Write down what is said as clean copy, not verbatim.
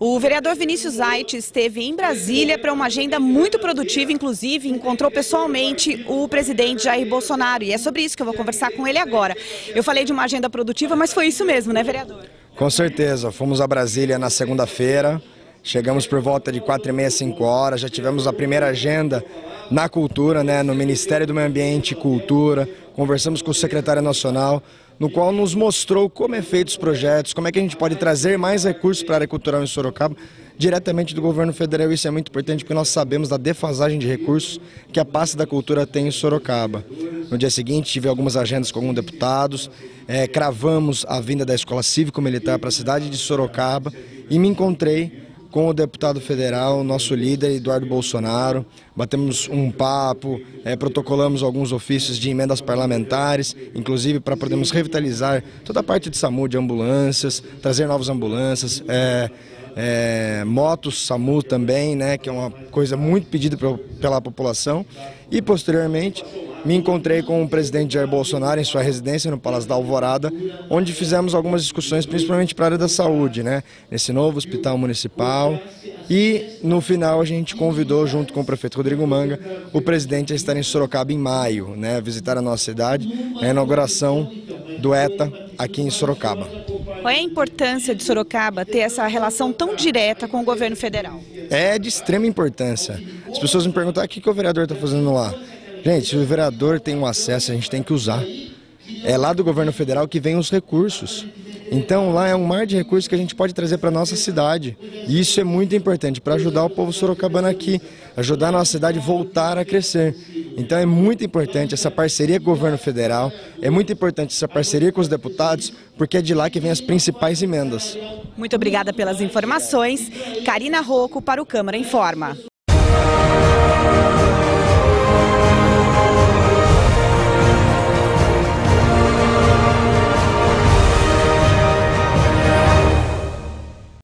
O vereador Vinícius Aires esteve em Brasília para uma agenda muito produtiva, inclusive encontrou pessoalmente o presidente Jair Bolsonaro. E é sobre isso que eu vou conversar com ele agora. Eu falei de uma agenda produtiva, mas foi isso mesmo, né, vereador? Com certeza. Fomos a Brasília na segunda-feira, chegamos por volta de 4h30, 5 horas, já tivemos a primeira agenda na cultura, né, no Ministério do Meio Ambiente e Cultura, conversamos com o secretário nacional, no qual nos mostrou como é feito os projetos, como é que a gente pode trazer mais recursos para a área cultural em Sorocaba, diretamente do governo federal. Isso é muito importante porque nós sabemos da defasagem de recursos que a pasta da cultura tem em Sorocaba. No dia seguinte tive algumas agendas com alguns deputados, cravamos a vinda da Escola Cívico-Militar para a cidade de Sorocaba e me encontrei com o deputado federal, nosso líder, Eduardo Bolsonaro. Batemos um papo, protocolamos alguns ofícios de emendas parlamentares, inclusive para podermos revitalizar toda a parte de SAMU, de ambulâncias, trazer novas ambulâncias, motos SAMU também, né, que é uma coisa muito pedida pela população. E posteriormente me encontrei com o presidente Jair Bolsonaro em sua residência no Palácio da Alvorada, onde fizemos algumas discussões, principalmente para a área da saúde, né, nesse novo hospital municipal. E no final a gente convidou, junto com o prefeito Rodrigo Manga, o presidente a estar em Sorocaba em maio, né, visitar a nossa cidade, a inauguração do ETA aqui em Sorocaba. Qual é a importância de Sorocaba ter essa relação tão direta com o governo federal? É de extrema importância. As pessoas me perguntam, o que o vereador está fazendo lá? Gente, se o vereador tem um acesso, a gente tem que usar. É lá do governo federal que vem os recursos. Então lá é um mar de recursos que a gente pode trazer para a nossa cidade. E isso é muito importante para ajudar o povo sorocabano aqui, ajudar a nossa cidade a voltar a crescer. Então é muito importante essa parceria com o governo federal, é muito importante essa parceria com os deputados, porque é de lá que vem as principais emendas. Muito obrigada pelas informações. Karina Rocco para o Câmara Informa.